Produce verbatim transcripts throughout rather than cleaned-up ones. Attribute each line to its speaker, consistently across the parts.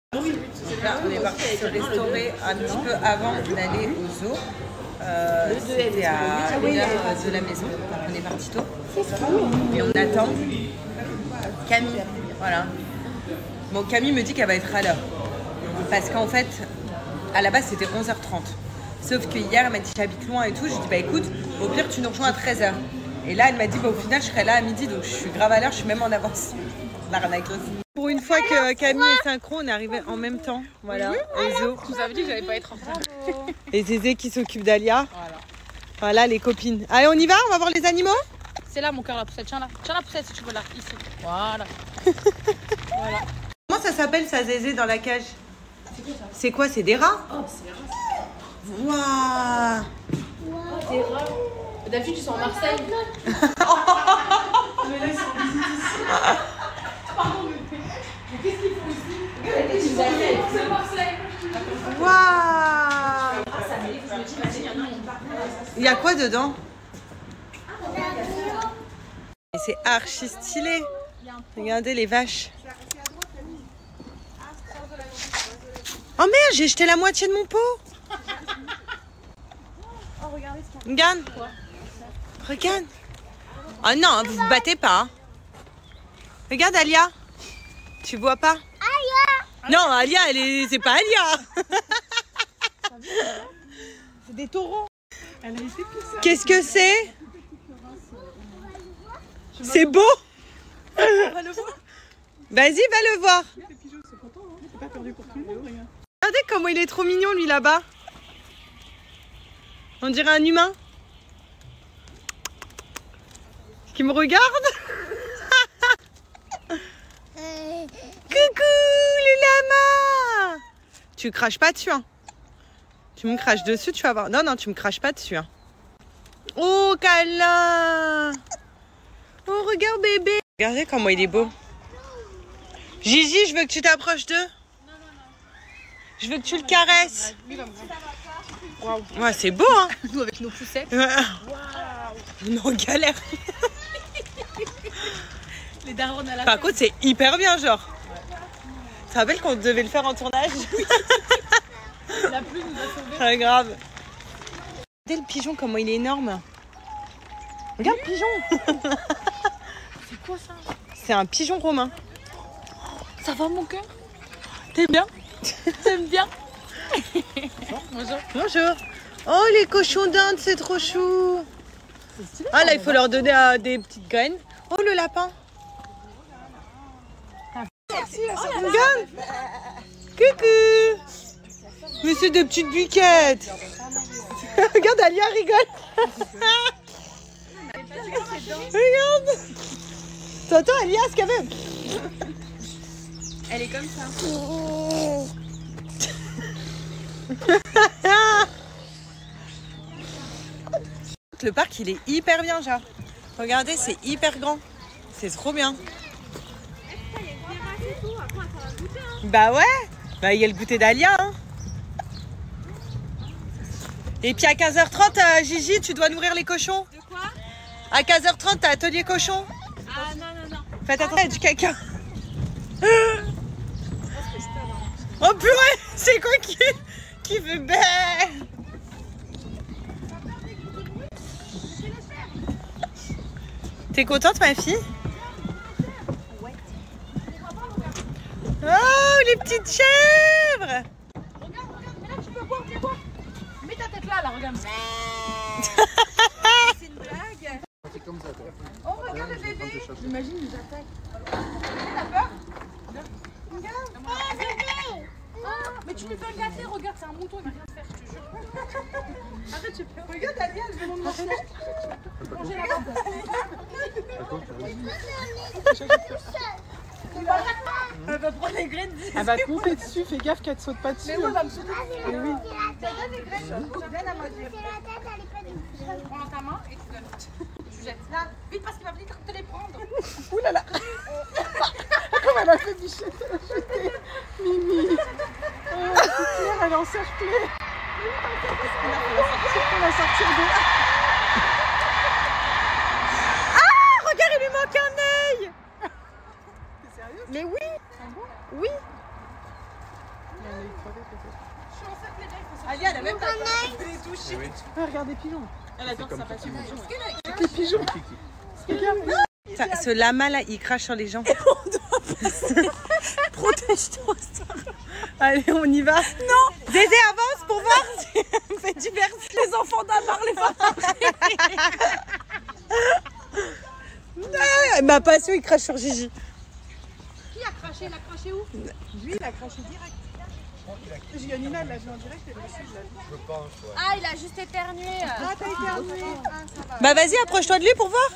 Speaker 1: Là, on est parti se restaurer un petit peu avant d'aller au zoo. Euh, C'était à une heure de la maison, donc on est parti tôt. Et on attend Camille. Voilà. Bon, Camille me dit qu'elle va être à l'heure. Parce qu'en fait, à la base, c'était onze heures trente. Sauf que hier, elle m'a dit j'habite loin et tout. Je lui ai dit bah écoute, au pire, tu nous rejoins à treize heures. Et là, elle m'a dit bah au final, je serai là à midi, donc je suis grave à l'heure, je suis même en avance. L'arnaqueuse. Pour une fois que Camille est synchro, on est arrivé en même temps. Voilà, au zoo.
Speaker 2: Je vous avais dit que j'allais pas être en retard.
Speaker 1: Et Zézé qui s'occupe d'Alia. Voilà. Voilà les copines. Allez, on y va? On va voir les animaux?
Speaker 2: C'est là mon cœur, la poussette. Tiens là. Tiens la poussette si tu veux là. Ici. Voilà. Voilà.
Speaker 1: Comment ça s'appelle ça, Zézé, dans la cage? C'est quoi ça? C'est quoi? C'est des rats?
Speaker 2: Oh, c'est des rats.
Speaker 1: Waouh!
Speaker 2: Oh, des rats. D'habitude, ils sont en Marseille. Mais là, ils sont en visite ici. Pardon, mais qu'est-ce qu'ils font ici? Ils sont en Marseille.
Speaker 1: Waouh! Il y a quoi dedans? Et c'est archi stylé. Regardez les vaches. Oh merde, j'ai jeté la moitié de mon pot. Regarde. Regarde. Oh non, vous vous battez pas. Regarde Alia. Tu vois pas? Alia. Non, Alia, elle est... c'est pas Alia.
Speaker 2: C'est des taureaux.
Speaker 1: Qu'est-ce que c'est? C'est beau. Vas-y, va le voir. Regardez comment il est trop mignon lui là-bas. On dirait un humain. Qui me regarde. Coucou le lama. Tu craches pas dessus hein. Tu me craches dessus, tu vas voir. Non, non, tu me craches pas dessus hein. Oh câlin. Oh regarde bébé. Regardez comment il est beau. Gigi, je veux que tu t'approches d'eux. Je veux que tu le caresses. Wow. Ouais, c'est beau hein.
Speaker 2: Nous avec nos poussettes.
Speaker 1: Ouais. Wow. On galère.
Speaker 2: Les darons à la
Speaker 1: Par contre, c'est hyper bien genre. Tu te rappelles qu'on devait le faire en tournage?
Speaker 2: La pluie nous a sauvés.
Speaker 1: Très grave. Regardez le pigeon, comment il est énorme. Regarde le pigeon.
Speaker 2: C'est quoi ça?
Speaker 1: C'est un pigeon romain.
Speaker 2: Ça va mon cœur? T'aimes bien? T'aimes bien? Bonjour.
Speaker 1: Bonjour. Oh les cochons d'Inde, c'est trop chou. Ah là, il faut leur donner euh, des petites graines. Oh le lapin.
Speaker 2: Merci, la
Speaker 1: Oh, regarde. Coucou. Mais c'est des petites biquettes. Regarde, Alia rigole. Regarde. T'entends Alia ce qu'elle fait?
Speaker 2: Elle est comme ça.
Speaker 1: Le parc il est hyper bien genre. Regardez, c'est hyper grand. C'est trop bien. Bah ouais. Bah il y a le goûter d'Alia hein. Et puis à quinze heures trente, euh, Gigi, tu dois nourrir les cochons.
Speaker 2: De quoi?
Speaker 1: À quinze heures trente, t'as atelier cochon.
Speaker 2: Ah non, non, non.
Speaker 1: Faites attention, il y a du caca. Oh purée, c'est quoi qui, qui fait bé? T'es contente ma fille? Oh les petites chèvres.
Speaker 2: Regarde, regarde, mais là tu peux boire, viens boire. Mets ta tête là, là, regarde. C'est une blague.
Speaker 3: C'est comme ça, toi.
Speaker 2: Oh, regarde le bébé. J'imagine, il nous attaque. T'as peur? Regarde. Oh, bébé. Ah, mais tu lui fais un gâter, regarde, c'est un mouton, il va rien te faire, je te jure. Arrête, tu peux. Regarde, Alia, elle veut mon manger. Manger la bande. Elle va prendre les graines.
Speaker 4: Elle va te monter dessus, fais gaffe qu'elle te saute pas dessus.
Speaker 2: Mais moi, elle va me sauter dessus.
Speaker 4: Oui, oui.
Speaker 2: Ça donne des graines, je donne à manger. Tu prends dans ta main et tu donnes. Tu jettes. Là, vite parce qu'il va venir te les prendre.
Speaker 4: Ouh là là. Comme elle a fait Bichette, elle a jeté. Mimi. Oh, c'est clair, elle est encerclée. On va sortir de là.
Speaker 1: Ah, regarde, il lui manque un œil.
Speaker 4: T'es sérieux?
Speaker 1: Mais oui.
Speaker 4: Ah bon?
Speaker 1: Oui.
Speaker 4: croisé peut-être.
Speaker 2: Je suis enceinte, les gars, il faut
Speaker 1: Alia, elle a même pas les touches.
Speaker 3: Oui.
Speaker 4: Ah, regarde des pigeons.
Speaker 1: Elle adore sa passion.
Speaker 4: Les pigeons. Regarde.
Speaker 1: Ça, ce lama là, il crache sur les gens. Protège-toi. Allez, on y va. Non. Zézé, avance pour voir si on fait du verre. Les enfants d'Amar, les femmes. Ah, ma passion, il crache sur Gigi.
Speaker 2: Qui a craché? Il a craché où?
Speaker 4: Lui, il a craché direct. J'ai Nina, elle l'a vu en direct, elle l'a vu.
Speaker 3: Je pense, ouais.
Speaker 2: Ah, il a juste éternué.
Speaker 4: Ah, t'as éternué. Ah, ça va.
Speaker 1: Bah vas-y, approche-toi de lui pour voir.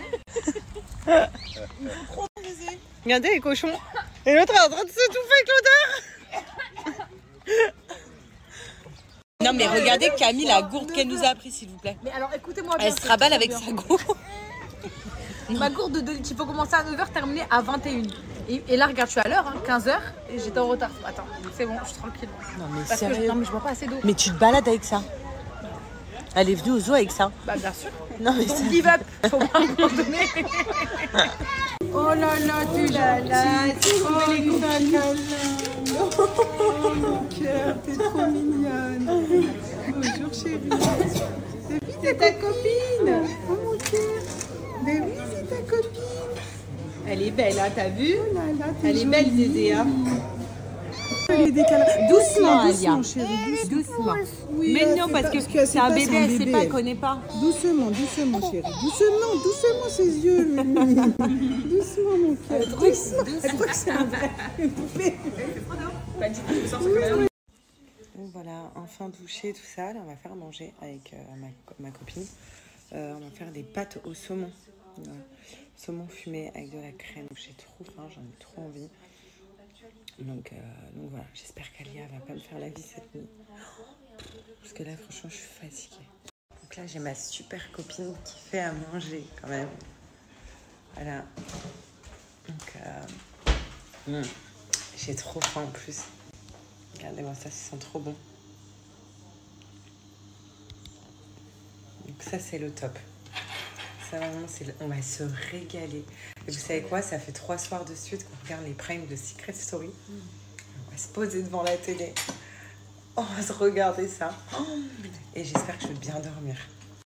Speaker 1: Regardez les cochons. Et l'autre est en train de s'étouffer avec l'odeur. Non mais regardez Camille, la gourde qu'elle nous a appris s'il vous plaît.
Speaker 2: Mais alors écoutez-moi bien.
Speaker 1: Elle se raballe avec sa gourde.
Speaker 2: Ma gourde de deux litres, il faut commencer à neuf heures, terminer à vingt et une. Et, et là, regarde, je suis à l'heure, hein, quinze heures, et j'étais en retard. Attends, c'est bon, je suis tranquille.
Speaker 1: Non mais
Speaker 2: Parce que je,
Speaker 1: sérieux.
Speaker 2: non, mais je bois pas assez d'eau.
Speaker 1: Mais tu te balades avec ça. Elle est venue au zoo avec ça.
Speaker 2: Bah, bien sûr.
Speaker 1: Non mais
Speaker 2: Donc,
Speaker 1: ça...
Speaker 2: give up. Faut pas abandonner.
Speaker 4: Oh là là, tu là là, oh les oh mon cœur, t'es trop mignonne. Bonjour chérie. David, c'est ta copine. Oh mon cœur. David, c'est ta copine.
Speaker 1: Elle est belle, hein, t'as vu?
Speaker 4: Oh là là, t'es
Speaker 1: Elle est
Speaker 4: jolie.
Speaker 1: belle Zézé, hein.
Speaker 4: Les décalages. Doucement,
Speaker 1: Alia.
Speaker 4: doucement, chérie, doucement. Oui,
Speaker 1: Mais
Speaker 4: euh,
Speaker 1: non,
Speaker 4: c'est
Speaker 1: parce
Speaker 4: pas-
Speaker 1: que
Speaker 4: elle
Speaker 1: c'est
Speaker 4: sait
Speaker 1: un
Speaker 4: pas,
Speaker 1: bébé,
Speaker 4: c'est
Speaker 1: elle sait
Speaker 4: bébé,
Speaker 1: pas, elle
Speaker 4: elle.
Speaker 1: connaît pas.
Speaker 4: Doucement, doucement, chérie. Doucement, doucement ses yeux, Mimi. Doucement, mon cœur. Doucement. Elle croit que c'est un vrai. Une poupée.
Speaker 1: Donc voilà, enfin douché, tout ça. Là, on va faire manger avec euh, ma, ma copine. Euh, on va faire des pâtes au saumon. Voilà. Saumon fumé avec de la crème. J'ai trop faim, j'en ai trop envie. Donc, euh, donc voilà, j'espère qu'Alia va pas me faire la vie cette nuit. Parce que là, franchement, je suis fatiguée. Donc là, j'ai ma super copine qui fait à manger quand même. Voilà. Donc, euh, mm, j'ai trop faim en plus. Regardez-moi ça, ça sent trop bon. Donc ça, c'est le top. Ça, vraiment, c'est le... on va se régaler. Et vous savez quoi? Ça fait trois soirs de suite qu'on regarde les primes de Secret Story. Mm. On va se poser devant la télé. On va se regarder ça. Oh. Et j'espère que je vais bien dormir.